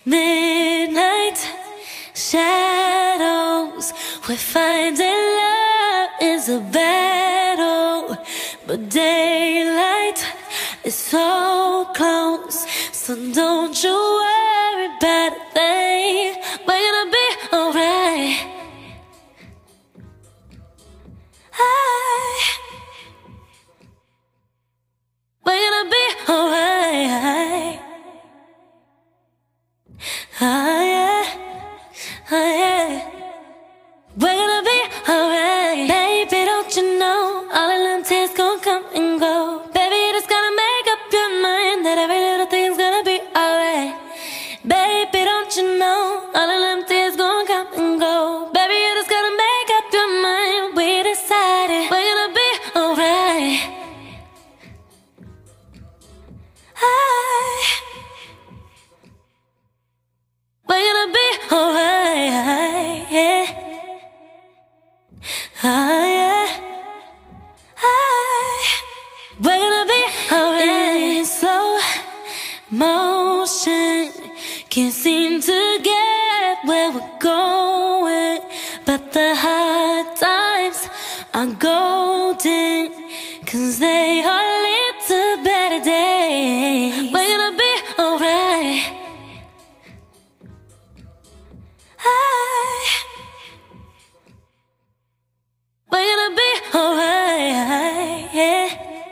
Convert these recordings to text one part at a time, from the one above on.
Midnight shadows, we're finding love is a battle, but daylight is so close. So don't you worry about a thing, we're gonna be alright. We're gonna be alright. Oh yeah, oh yeah. We're gonna be alright. Baby, don't you know all of them tears gon' come and go. Baby, you just gotta make up your mind that every little thing's gonna be alright. Baby, don't you know all of them tears gon' come and go. Baby, you just gotta make up your mind. We decided we're gonna be alright. We're gonna be alright, yeah. Oh yeah. We're gonna be alright. In slow motion, can't seem to get where we're going, but the hard times are golden, 'cause they all lead to better days. We're gonna be alright. We're gonna be alright, yeah.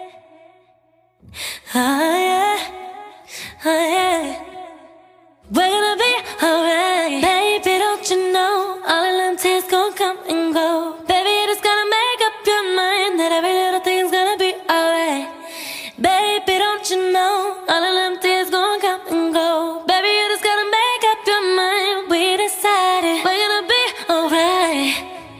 Oh yeah, oh yeah. We're gonna be alright. Baby, don't you know all of them tears gon' come and go. Baby, you just gotta make up your mind that every little thing's gonna be alright. Baby, don't you know all of them tears gon' come and go. Baby, you just gotta make up your mind. We decided we're gonna be alright.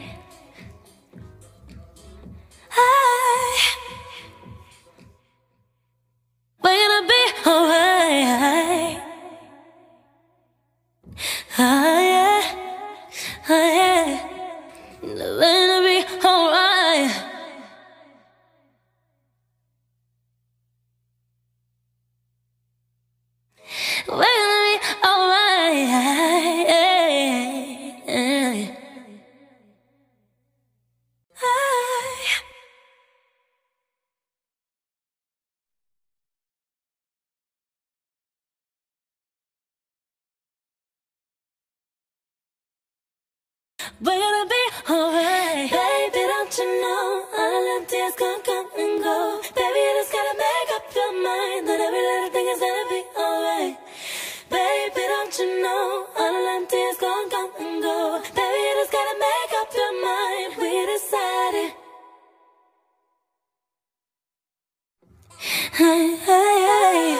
We're gonna be alright. Oh yeah, oh yeah. We're gonna be alright. We're gonna be alright. We're gonna be alright. Baby, don't you know all of them tears gon' come and go. Baby, you just gotta make up your mind that every little thing is gonna be alright. Baby, don't you know all of them tears gon' come and go. Baby, you just gotta make up your mind. We decided. Hey, hey, hey.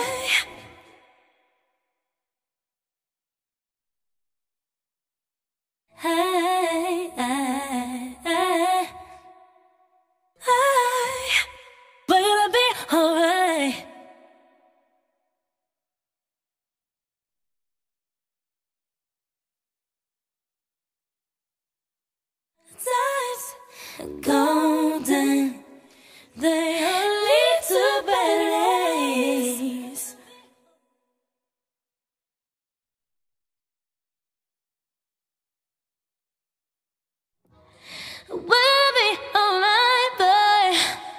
Hey, hey, hey, hey. We're gonna be alright. Times are golden, they all lead to better days. We'll be alright, boy.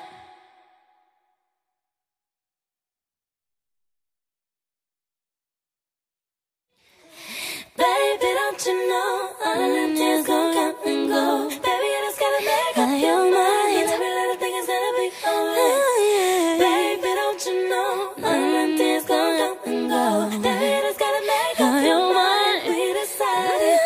Baby, don't you know all of them tears gon' come and go. Baby, you just gotta make up your mind. Every little thing is gonna be alright. Baby, don't you know all of them tears gon' come and go. Baby, you just gotta make up your mind. We decided.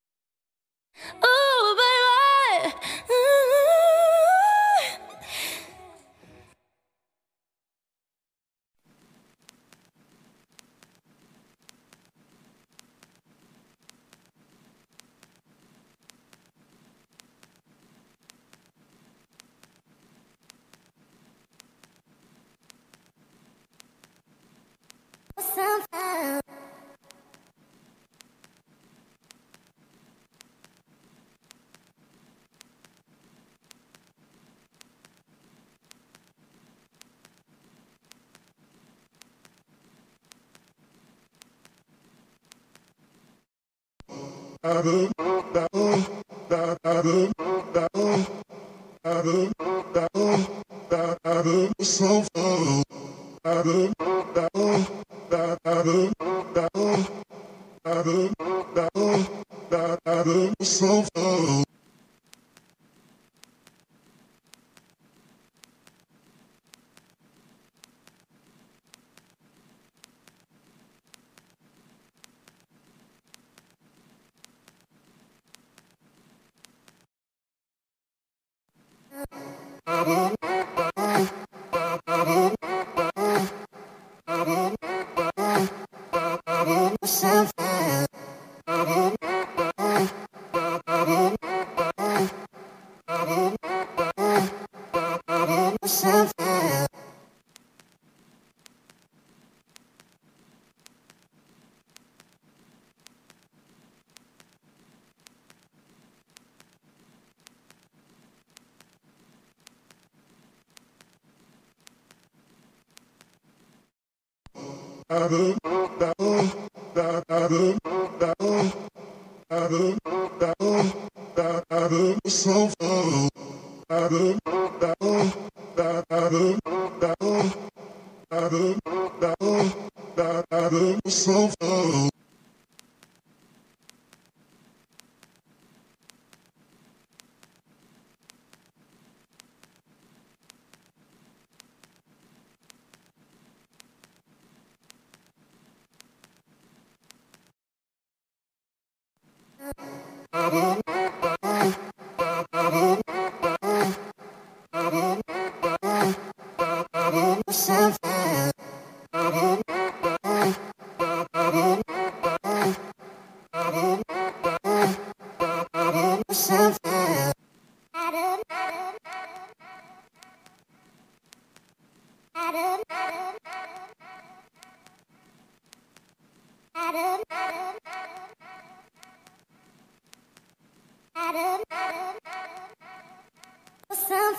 Ooh, baby. Some